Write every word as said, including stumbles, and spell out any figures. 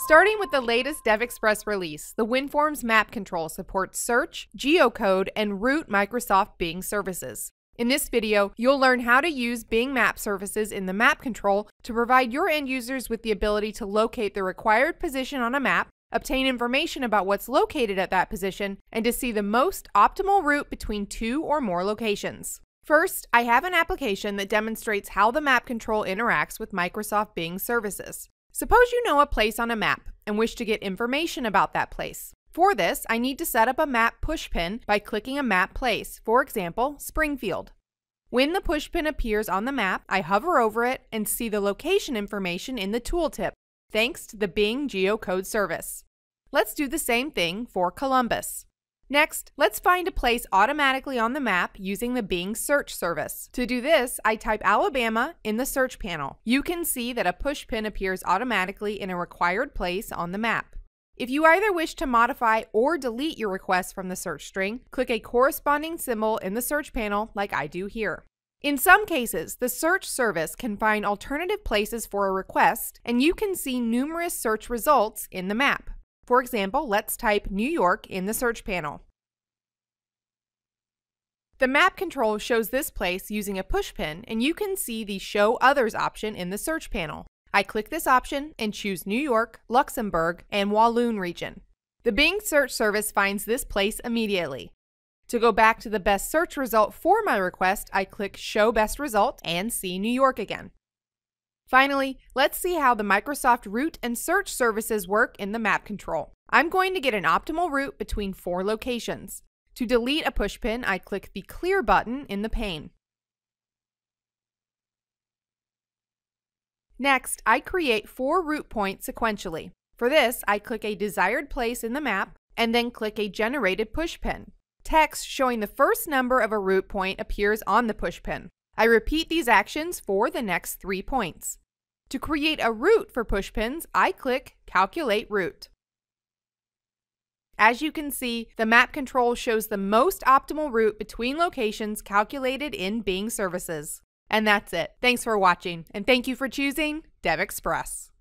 Starting with the latest DevExpress release, the WinForms map control supports search, geocode, and root Microsoft Bing services. In this video, you'll learn how to use Bing Map services in the map control to provide your end users with the ability to locate the required position on a map, obtain information about what's located at that position, and to see the most optimal route between two or more locations. First, I have an application that demonstrates how the map control interacts with Microsoft Bing services. Suppose you know a place on a map and wish to get information about that place. For this, I need to set up a map pushpin by clicking a map place, for example, Springfield. When the pushpin appears on the map, I hover over it and see the location information in the tooltip, thanks to the Bing geocode service. Let's do the same thing for Columbus. Next, let's find a place automatically on the map using the Bing search service. To do this, I type Alabama in the search panel. You can see that a pushpin appears automatically in a required place on the map. If you either wish to modify or delete your request from the search string, click a corresponding symbol in the search panel like I do here. In some cases, the search service can find alternative places for a request, and you can see numerous search results in the map. For example, let's type New York in the search panel. The map control shows this place using a pushpin, and you can see the Show Others option in the search panel. I click this option and choose New York, Luxembourg, and Walloon region. The Bing search service finds this place immediately. To go back to the best search result for my request, I click Show Best Result and see New York again. Finally, let's see how the Microsoft route and search services work in the map control. I'm going to get an optimal route between four locations. To delete a pushpin, I click the Clear button in the pane. Next, I create four route points sequentially. For this, I click a desired place in the map and then click a generated pushpin. Text showing the first number of a route point appears on the pushpin. I repeat these actions for the next three points. To create a route for pushpins, I click Calculate Route. As you can see, the map control shows the most optimal route between locations calculated in Bing services. And that's it. Thanks for watching, and thank you for choosing DevExpress.